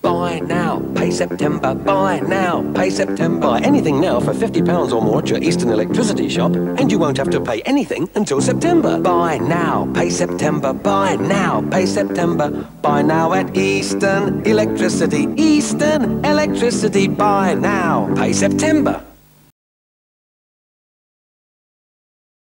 Buy now, pay September. Buy now, pay September. Buy anything now for £50 or more at your Eastern electricity shop, and you won't have to pay anything until September. Buy now, pay September. Buy now, pay September. Buy now at Eastern Electricity. Eastern Electricity. Buy now, pay September.